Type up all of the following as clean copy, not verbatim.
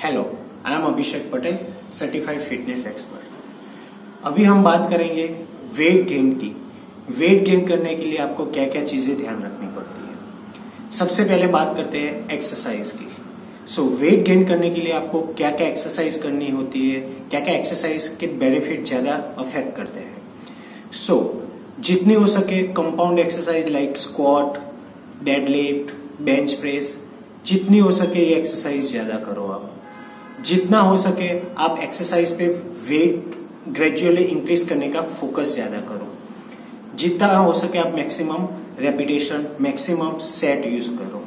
Hello, I am Abhishek Patel, certified fitness expert. अभी हम बात करेंगे वेट गेन की। वेट गेन करने के लिए आपको क्या क्या चीजें ध्यान रखनी पड़ती है। सबसे पहले बात करते हैं एक्सरसाइज की। वेट गेन करने के लिए आपको क्या क्या एक्सरसाइज करनी होती है, क्या क्या एक्सरसाइज के बेनिफिट ज्यादा अफेक्ट करते हैं। जितनी हो सके compound exercise like squat, deadlift, bench press, जितनी हो सके ये एक्सरसाइज ज्यादा करो आप। जितना हो सके आप एक्सरसाइज पे वेट ग्रेजुअली इंक्रीज करने का फोकस ज्यादा करो। जितना हो सके आप maximum repetition, maximum set use करो।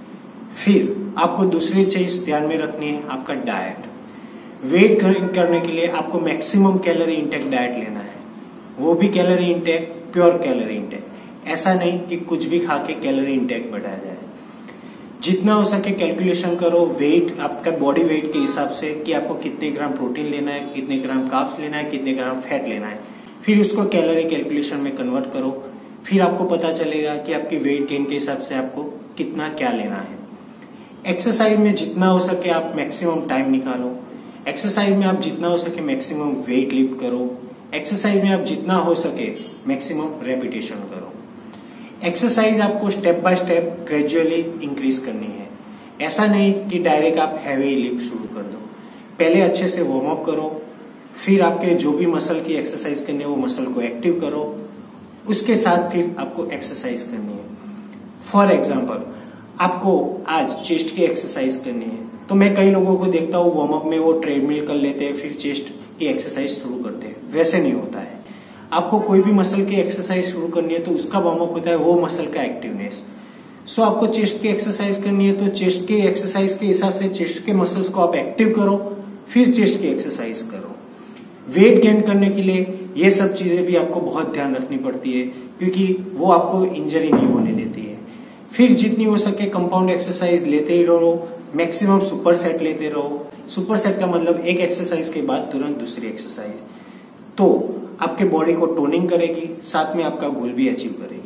फिर आपको दूसरी चीज ध्यान में रखनी है, आपका डाइट। वेट गेन करने के लिए आपको मैक्सिमम कैलोरी इंटेक डाइट लेना है, वो भी calorie intake, pure calorie intake. ऐसा नहीं कि कुछ भी खा के कैलोरी इंटेक बढ़ाया जाए। जितना हो सके कैलकुलेशन करो वेट, आपका बॉडी वेट के हिसाब से कि आपको कितने ग्राम प्रोटीन लेना है, कितने ग्राम कार्ब्स लेना है, कितने ग्राम फैट लेना है। फिर उसको कैलोरी कैलकुलेशन में कन्वर्ट करो। फिर आपको पता चलेगा कि आपकी वेट गेन के हिसाब से आपको कितना क्या लेना है। एक्सरसाइज में जितना हो सके आप मैक्सिमम टाइम निकालो। एक्सरसाइज में आप जितना हो सके मैक्सिमम वेट लिफ्ट करो। एक्सरसाइज में आप जितना हो सके मैक्सिमम रेपिटेशन करो। एक्सरसाइज आपको step by step gradually increase करनी है। ऐसा नहीं कि डायरेक्ट आप हैवी लिफ्ट शुरू कर दो। पहले अच्छे से वार्म अप करो, फिर आपके जो भी मसल की एक्सरसाइज करनी है वो मसल को एक्टिव करो, उसके साथ फिर आपको एक्सरसाइज करनी है। फॉर एग्जाम्पल, आपको आज चेस्ट की एक्सरसाइज करनी है तो मैं कई लोगों को देखता हूँ वार्म अप में वो ट्रेडमिल कर लेते हैं, फिर चेस्ट की एक्सरसाइज शुरू करते हैं। वैसे नहीं होता है। आपको कोई भी मसल की एक्सरसाइज शुरू करनी है तो उसका वार्म अप होता है वो मसल का एक्टिवनेस। आपको चेस्ट की एक्सरसाइज करनी है तो चेस्ट की एक्सरसाइज के हिसाब से चेस्ट के मसल्स को आप एक्टिव करो, फिर चेस्ट की एक्सरसाइज करो। वेट गेन करने के लिए ये सब चीजें भी आपको बहुत ध्यान रखनी पड़ती है, क्योंकि वो आपको इंजरी नहीं होने देती है। फिर जितनी हो सके कंपाउंड एक्सरसाइज लेते ही रहो, मैक्सिमम सुपर सेट लेते रहो। सुपर सेट का मतलब एक एक्सरसाइज के बाद तुरंत दूसरी एक्सरसाइज, तो आपके बॉडी को टोनिंग करेगी, साथ में आपका गोल भी अचीव करेगी।